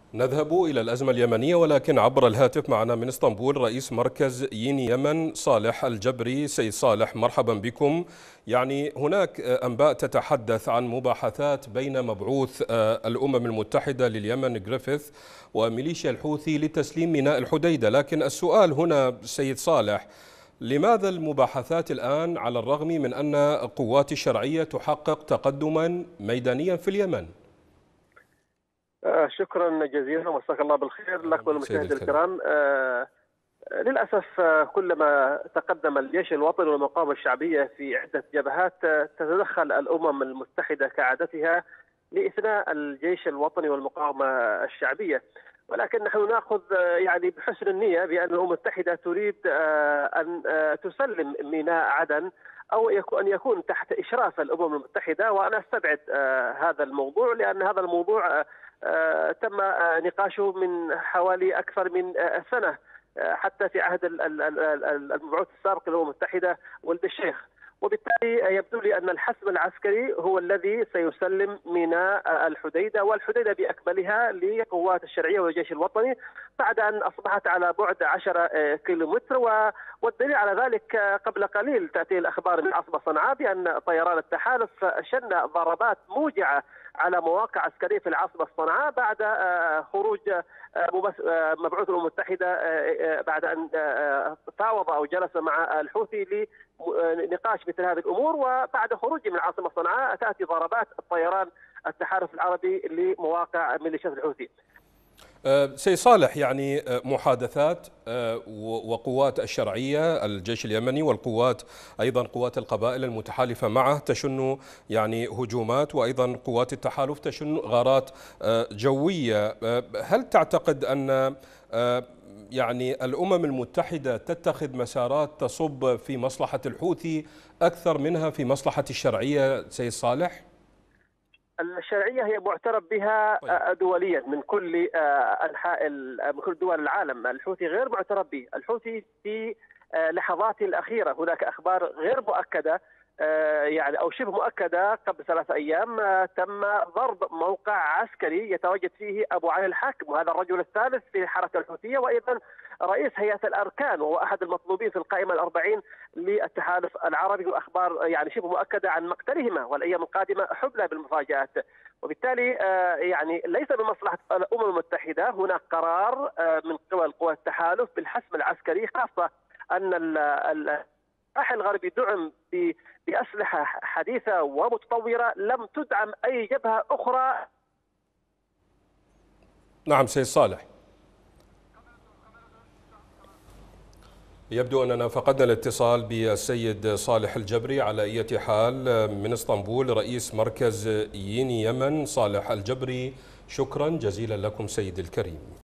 نذهب إلى الأزمة اليمنية ولكن عبر الهاتف معنا من اسطنبول رئيس مركز يين يمن صالح الجبري. سيد صالح، مرحبا بكم. هناك أنباء تتحدث عن مباحثات بين مبعوث الأمم المتحدة لليمن جريفيث وميليشيا الحوثي لتسليم ميناء الحديدة، لكن السؤال هنا سيد صالح، لماذا المباحثات الآن على الرغم من أن قوات الشرعية تحقق تقدما ميدانيا في اليمن؟ شكرا جزيلا ومساك الله بالخير لك والمشاهدين الكرام. للأسف كلما تقدم الجيش الوطني والمقاومة الشعبية في عدة جبهات تتدخل الأمم المتحدة كعادتها لإثناء الجيش الوطني والمقاومة الشعبية، ولكن نحن نأخذ بحسن النية بأن الأمم المتحدة تريد أن تسلم ميناء عدن أو أن يكون تحت إشراف الأمم المتحدة، وأنا أستبعد هذا الموضوع لأن هذا الموضوع تم نقاشه من حوالي أكثر من سنة، حتى في عهد المبعوث السابق للأمم المتحدة ولد الشيخ، وبالتالي يبدو لي أن الحسم العسكري هو الذي سيسلم ميناء الحديدة والحديدة بأكملها لقوات الشرعية والجيش الوطني بعد أن أصبحت على بعد 10 كيلومتر. والدليل على ذلك قبل قليل تأتي الأخبار من عاصمة صنعاء بأن طيران التحالف شن ضربات موجعة على مواقع عسكرية في العاصمة صنعاء بعد خروج مبعوث الأمم المتحدة بعد أن فاوض أو جلس مع الحوثي لنقاش مثل هذه الأمور، وبعد خروجه من العاصمة صنعاء تأتي ضربات الطيران التحالف العربي لمواقع ميليشيات الحوثي. سيد صالح، محادثات وقوات الشرعية الجيش اليمني والقوات أيضا قوات القبائل المتحالفة معه تشن هجومات، وأيضا قوات التحالف تشن غارات جوية. هل تعتقد أن الأمم المتحدة تتخذ مسارات تصب في مصلحة الحوثي أكثر منها في مصلحة الشرعية سيد صالح؟ الشرعية هي معترف بها دوليا من كل أنحاء من كل دول العالم. الحوثي غير معترف به. الحوثي في لحظاته الأخيرة هناك أخبار غير مؤكدة أو شبه مؤكدة قبل 3 أيام تم ضرب موقع عسكري يتواجد فيه أبو علي الحاكم، وهذا الرجل الثالث في الحركة الحوثية وأيضا رئيس هيئة الأركان وهو أحد المطلوبين في القائمة ال40 للتحالف العربي، وأخبار شبه مؤكدة عن مقتلهما، والأيام القادمة حبلى بالمفاجآت. وبالتالي ليس من مصلحة الأمم المتحدة. هناك قرار من قبل قوى التحالف بالحسم العسكري، خاصة أن السلاح الغربي دعم بأسلحة حديثة ومتطورة لم تدعم أي جبهة أخرى. نعم سيد صالح، يبدو أننا فقدنا الاتصال بالسيد صالح الجبري. على أي حال من اسطنبول رئيس مركز يين يمن صالح الجبري، شكرا جزيلا لكم سيد الكريم.